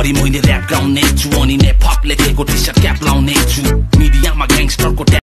अगाडि मैले ऱ्याप गाउने छु अनि नेपअप लेखेको टी-सर्ट क्याप लाउने छु